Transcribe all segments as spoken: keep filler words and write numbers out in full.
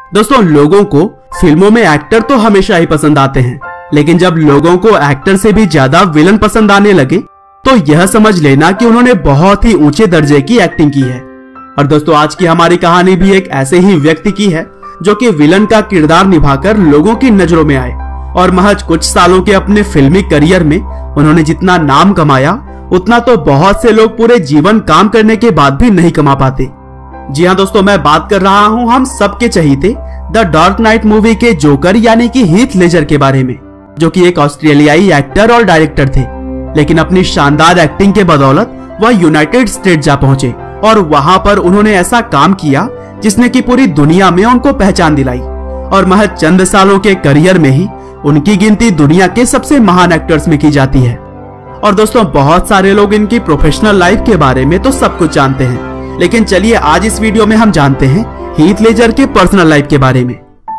दोस्तों लोगों को फिल्मों में एक्टर तो हमेशा ही पसंद आते हैं, लेकिन जब लोगों को एक्टर से भी ज्यादा विलन पसंद आने लगे तो यह समझ लेना कि उन्होंने बहुत ही ऊंचे दर्जे की एक्टिंग की है। और दोस्तों आज की हमारी कहानी भी एक ऐसे ही व्यक्ति की है जो कि विलन का किरदार निभाकर लोगों की नजरों में आए और महज कुछ सालों के अपने फिल्मी करियर में उन्होंने जितना नाम कमाया उतना तो बहुत से लोग पूरे जीवन काम करने के बाद भी नहीं कमा पाते। जी हाँ दोस्तों, मैं बात कर रहा हूँ हम सबके चहीते द डार्क नाइट मूवी के जोकर यानी कि हीथ लेजर के बारे में, जो कि एक ऑस्ट्रेलियाई एक्टर और डायरेक्टर थे। लेकिन अपनी शानदार एक्टिंग के बदौलत वह यूनाइटेड स्टेट जा पहुंचे और वहां पर उन्होंने ऐसा काम किया जिसने की पूरी दुनिया में उनको पहचान दिलाई और महज चंद सालों के करियर में ही उनकी गिनती दुनिया के सबसे महान एक्टर्स में की जाती है। और दोस्तों बहुत सारे लोग इनकी प्रोफेशनल लाइफ के बारे में तो सब कुछ जानते हैं, लेकिन चलिए आज इस वीडियो में हम जानते हैं हीथ लेजर के पर्सनल लाइफ के बारे में।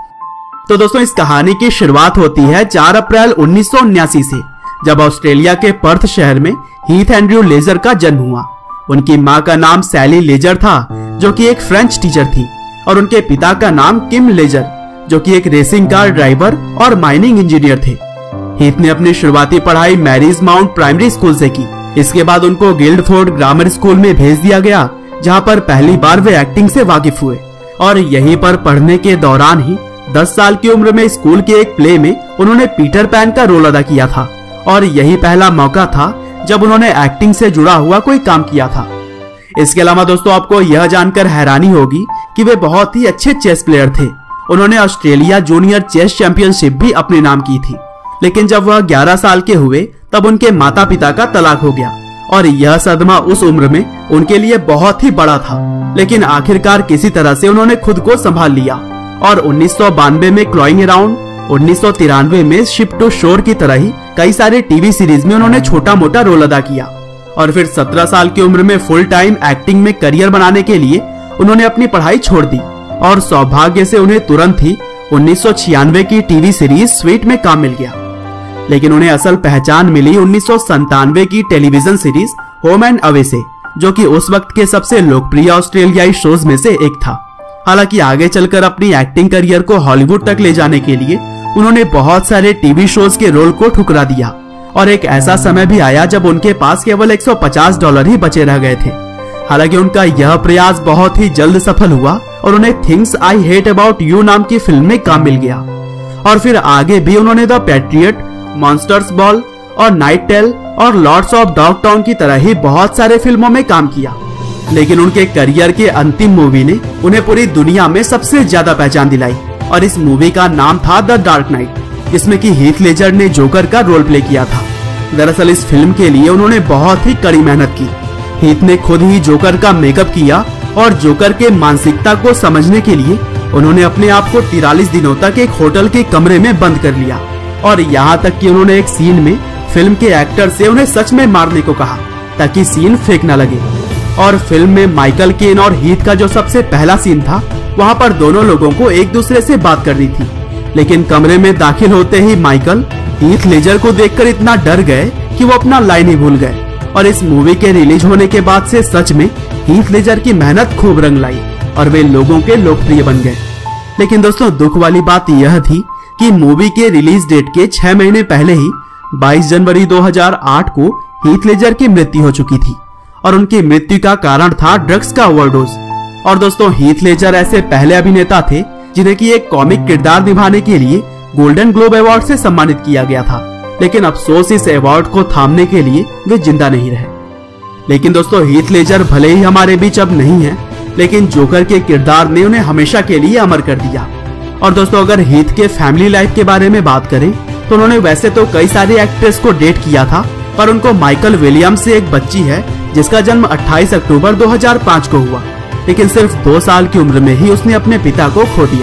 तो दोस्तों इस कहानी की शुरुआत होती है चार अप्रैल उन्नीस सौ उन्यासी से, जब ऑस्ट्रेलिया के पर्थ शहर में हीथ एंड्रयू लेजर का जन्म हुआ। उनकी मां का नाम सैली लेजर था जो कि एक फ्रेंच टीचर थी और उनके पिता का नाम किम लेजर जो कि एक रेसिंग कार ड्राइवर और माइनिंग इंजीनियर थे। हीथ ने अपनी शुरुआती पढ़ाई मैरीज माउंट प्राइमरी स्कूल से की। इसके बाद उनको गिल्डफोर्ड ग्रामर स्कूल में भेज दिया गया, जहां पर पहली बार वे एक्टिंग से वाकिफ हुए और यहीं पर पढ़ने के दौरान ही दस साल की उम्र में स्कूल के एक प्ले में उन्होंने पीटर पैन का रोल अदा किया था और यही पहला मौका था जब उन्होंने एक्टिंग से जुड़ा हुआ कोई काम किया था। इसके अलावा दोस्तों आपको यह जानकर हैरानी होगी कि वे बहुत ही अच्छे चेस प्लेयर थे। उन्होंने ऑस्ट्रेलिया जूनियर चेस चैंपियनशिप भी अपने नाम की थी, लेकिन जब वह ग्यारह साल के हुए तब उनके माता पिता का तलाक हो गया और यह सदमा उस उम्र में उनके लिए बहुत ही बड़ा था। लेकिन आखिरकार किसी तरह से उन्होंने खुद को संभाल लिया और उन्नीस सौ बानवे में क्लॉइंग अराउंड, उन्नीस सौ तिरानवे में शिप टू शोर की तरह ही कई सारे टीवी सीरीज में उन्होंने छोटा मोटा रोल अदा किया और फिर सत्रह साल की उम्र में फुल टाइम एक्टिंग में करियर बनाने के लिए उन्होंने अपनी पढ़ाई छोड़ दी और सौभाग्य से उन्हें तुरंत ही उन्नीस सौ छियानवे की टीवी सीरीज स्वीट में काम मिल गया। लेकिन उन्हें असल पहचान मिली उन्नीस सौ संतानवे की television series home and away से, जो कि उस वक्त के सबसे लोकप्रिय ऑस्ट्रेलियाई शोज में से एक था। हालांकि आगे चलकर अपनी एक्टिंग करियर को हॉलीवुड तक ले जाने के लिए उन्होंने बहुत सारे टीवी शोज के रोल को ठुकरा दिया और एक ऐसा समय भी आया जब उनके पास केवल एक सौ पचास डॉलर ही बचे रह गए थे। हालांकि उनका यह प्रयास बहुत ही जल्द सफल हुआ और उन्हें things I hate about you नाम की फिल्म में काम मिल गया और फिर आगे भी उन्होंने द पैट्रियट, मॉन्स्टर्स बॉल और नाइट टेल और लॉर्ड्स ऑफ डॉग टाउन की तरह ही बहुत सारे फिल्मों में काम किया। लेकिन उनके करियर के अंतिम मूवी ने उन्हें पूरी दुनिया में सबसे ज्यादा पहचान दिलाई और इस मूवी का नाम था द डार्क नाइट, जिसमें कि हीथ लेजर ने जोकर का रोल प्ले किया था। दरअसल इस फिल्म के लिए उन्होंने बहुत ही कड़ी मेहनत की। हीथ ने खुद ही जोकर का मेकअप किया और जोकर के मानसिकता को समझने के लिए उन्होंने अपने आप को तिरालीस दिनों तक एक होटल के कमरे में बंद कर लिया और यहाँ तक कि उन्होंने एक सीन में फिल्म के एक्टर से उन्हें सच में मारने को कहा ताकि सीन फेक न लगे। और फिल्म में माइकल केन और हीथ का जो सबसे पहला सीन था, वहाँ पर दोनों लोगों को एक दूसरे से बात करनी थी, लेकिन कमरे में दाखिल होते ही माइकल हीथ लेजर को देखकर इतना डर गए कि वो अपना लाइन ही भूल गए। और इस मूवी के रिलीज होने के बाद से सच में हीथ लेजर की मेहनत खूब रंग लाई और वे लोगों के लोकप्रिय बन गए। लेकिन दोस्तों दुख वाली बात यह थी कि मूवी के रिलीज डेट के छह महीने पहले ही बाईस जनवरी दो हज़ार आठ को हीथ लेजर की मृत्यु हो चुकी थी और उनकी मृत्यु का कारण था ड्रग्स का ओवरडोज। और दोस्तों हीथ लेजर ऐसे पहले अभिनेता थे जिन्हें की एक कॉमिक किरदार निभाने के लिए गोल्डन ग्लोब अवार्ड से सम्मानित किया गया था, लेकिन अफसोस इस अवार्ड को थामने के लिए वे जिंदा नहीं रहे। लेकिन दोस्तों हीथ लेजर भले ही हमारे बीच अब नहीं है, लेकिन जोकर के किरदार ने उन्हें हमेशा के लिए अमर कर दिया। और दोस्तों अगर हीथ के फैमिली लाइफ के बारे में बात करें तो उन्होंने वैसे तो कई सारी एक्ट्रेस को डेट किया था, पर उनको माइकल विलियम्स से एक बच्ची है जिसका जन्म अट्ठाईस अक्टूबर दो हज़ार पाँच को हुआ, लेकिन सिर्फ दो साल की उम्र में ही उसने अपने पिता को खो दिया।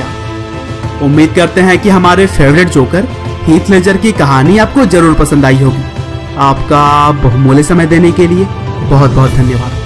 उम्मीद करते हैं कि हमारे फेवरेट जोकर हीथ लेजर की कहानी आपको जरूर पसंद आई होगी। आपका बहुमूल्य समय देने के लिए बहुत बहुत धन्यवाद।